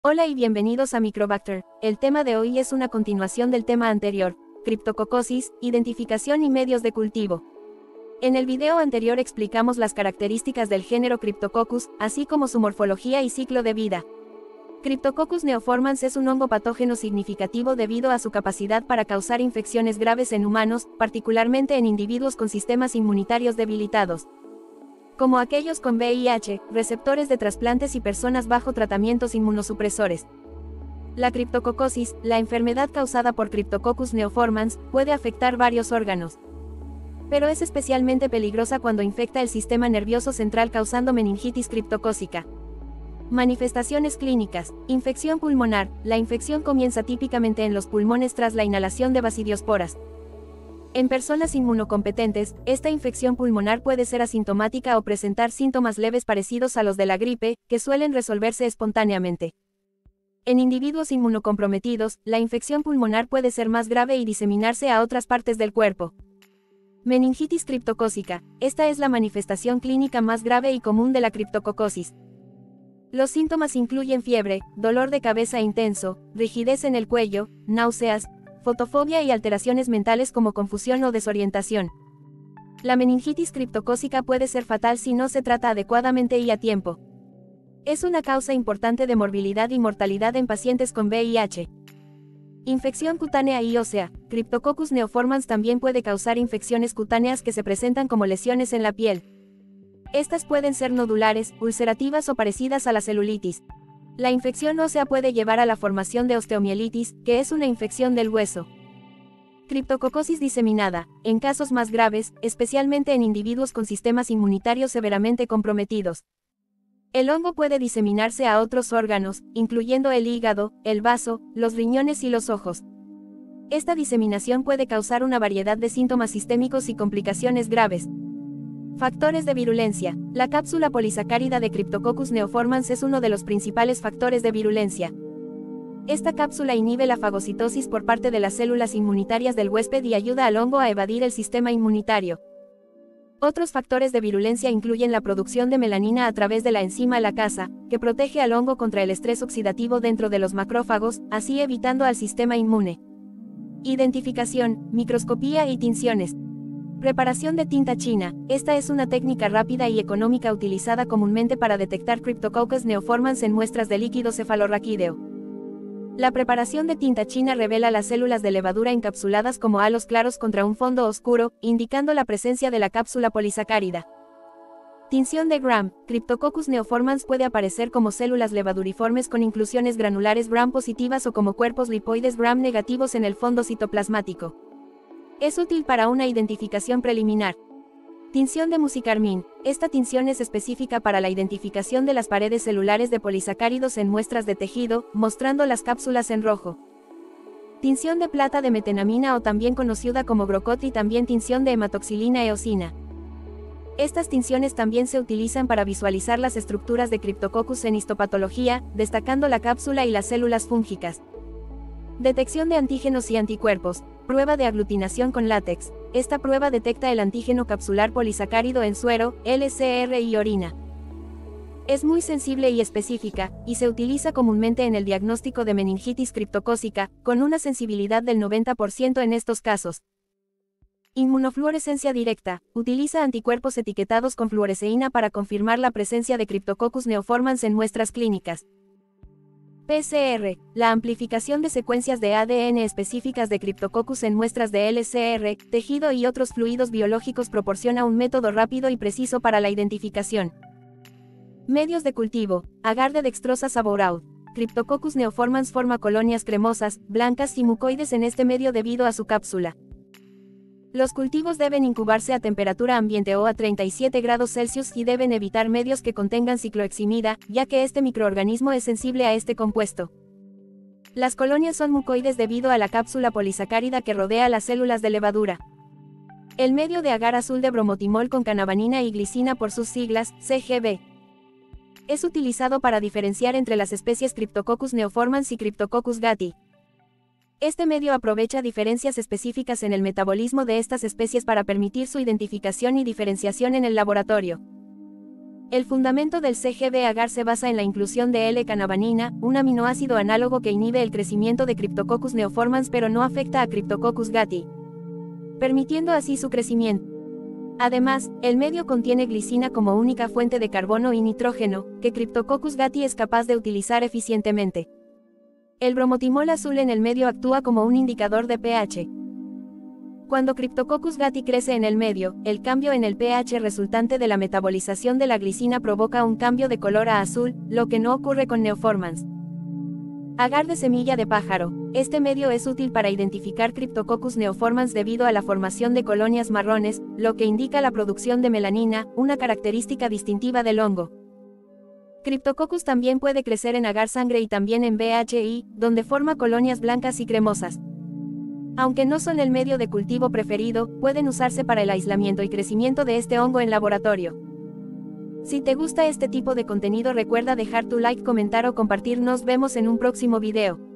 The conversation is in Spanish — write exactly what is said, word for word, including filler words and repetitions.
Hola y bienvenidos a Microbacter. El tema de hoy es una continuación del tema anterior, criptococosis, identificación y medios de cultivo. En el video anterior explicamos las características del género Cryptococcus, así como su morfología y ciclo de vida. Cryptococcus neoformans es un hongo patógeno significativo debido a su capacidad para causar infecciones graves en humanos, particularmente en individuos con sistemas inmunitarios debilitados, como aquellos con V I H, receptores de trasplantes y personas bajo tratamientos inmunosupresores. La criptococosis, la enfermedad causada por Cryptococcus neoformans, puede afectar varios órganos, pero es especialmente peligrosa cuando infecta el sistema nervioso central causando meningitis criptocócica. Manifestaciones clínicas: infección pulmonar. La infección comienza típicamente en los pulmones tras la inhalación de basidiosporas. En personas inmunocompetentes, esta infección pulmonar puede ser asintomática o presentar síntomas leves parecidos a los de la gripe, que suelen resolverse espontáneamente. En individuos inmunocomprometidos, la infección pulmonar puede ser más grave y diseminarse a otras partes del cuerpo. Meningitis criptocócica. Esta es la manifestación clínica más grave y común de la criptococosis. Los síntomas incluyen fiebre, dolor de cabeza intenso, rigidez en el cuello, náuseas, fotofobia y alteraciones mentales como confusión o desorientación. La meningitis criptocócica puede ser fatal si no se trata adecuadamente y a tiempo. Es una causa importante de morbilidad y mortalidad en pacientes con V I H. Infección cutánea y ósea. Cryptococcus neoformans también puede causar infecciones cutáneas que se presentan como lesiones en la piel. Estas pueden ser nodulares, ulcerativas o parecidas a la celulitis. La infección ósea puede llevar a la formación de osteomielitis, que es una infección del hueso. Criptococosis diseminada. En casos más graves, especialmente en individuos con sistemas inmunitarios severamente comprometidos, el hongo puede diseminarse a otros órganos, incluyendo el hígado, el vaso, los riñones y los ojos. Esta diseminación puede causar una variedad de síntomas sistémicos y complicaciones graves. Factores de virulencia. La cápsula polisacárida de Cryptococcus neoformans es uno de los principales factores de virulencia. Esta cápsula inhibe la fagocitosis por parte de las células inmunitarias del huésped y ayuda al hongo a evadir el sistema inmunitario. Otros factores de virulencia incluyen la producción de melanina a través de la enzima lacasa, que protege al hongo contra el estrés oxidativo dentro de los macrófagos, así evitando al sistema inmune. Identificación, microscopía y tinciones. Preparación de tinta china. Esta es una técnica rápida y económica utilizada comúnmente para detectar Cryptococcus neoformans en muestras de líquido cefalorraquídeo. La preparación de tinta china revela las células de levadura encapsuladas como halos claros contra un fondo oscuro, indicando la presencia de la cápsula polisacárida. Tinción de Gram. Cryptococcus neoformans puede aparecer como células levaduriformes con inclusiones granulares Gram positivas o como cuerpos lipoides Gram negativos en el fondo citoplasmático. Es útil para una identificación preliminar. Tinción de musicarmín. Esta tinción es específica para la identificación de las paredes celulares de polisacáridos en muestras de tejido, mostrando las cápsulas en rojo. Tinción de plata de metenamina o también conocida como Grocot y también tinción de hematoxilina eosina. Estas tinciones también se utilizan para visualizar las estructuras de Cryptococcus en histopatología, destacando la cápsula y las células fúngicas. Detección de antígenos y anticuerpos. Prueba de aglutinación con látex. Esta prueba detecta el antígeno capsular polisacárido en suero, L C R y orina. Es muy sensible y específica, y se utiliza comúnmente en el diagnóstico de meningitis criptocócica, con una sensibilidad del noventa por ciento en estos casos. Inmunofluorescencia directa. Utiliza anticuerpos etiquetados con fluoresceína para confirmar la presencia de Cryptococcus neoformans en muestras clínicas. P C R. La amplificación de secuencias de A D N específicas de Cryptococcus en muestras de L C R, tejido y otros fluidos biológicos proporciona un método rápido y preciso para la identificación. Medios de cultivo. Agar de dextrosa saboroud. Cryptococcus neoformans forma colonias cremosas, blancas y mucoides en este medio debido a su cápsula. Los cultivos deben incubarse a temperatura ambiente o a treinta y siete grados Celsius y deben evitar medios que contengan cicloheximida, ya que este microorganismo es sensible a este compuesto. Las colonias son mucoides debido a la cápsula polisacárida que rodea las células de levadura. El medio de agar azul de bromotimol con canabanina y glicina por sus siglas, C G B. Es utilizado para diferenciar entre las especies Cryptococcus neoformans y Cryptococcus gattii. Este medio aprovecha diferencias específicas en el metabolismo de estas especies para permitir su identificación y diferenciación en el laboratorio. El fundamento del C G B agar se basa en la inclusión de L-canavanina, un aminoácido análogo que inhibe el crecimiento de Cryptococcus neoformans pero no afecta a Cryptococcus gattii, permitiendo así su crecimiento. Además, el medio contiene glicina como única fuente de carbono y nitrógeno, que Cryptococcus gattii es capaz de utilizar eficientemente. El bromotimol azul en el medio actúa como un indicador de pH. Cuando Cryptococcus gattii crece en el medio, el cambio en el pH resultante de la metabolización de la glicina provoca un cambio de color a azul, lo que no ocurre con neoformans. Agar de semilla de pájaro. Este medio es útil para identificar Cryptococcus neoformans debido a la formación de colonias marrones, lo que indica la producción de melanina, una característica distintiva del hongo. Cryptococcus también puede crecer en agar sangre y también en B H I, donde forma colonias blancas y cremosas. Aunque no son el medio de cultivo preferido, pueden usarse para el aislamiento y crecimiento de este hongo en laboratorio. Si te gusta este tipo de contenido, recuerda dejar tu like, comentar o compartir. Nos vemos en un próximo video.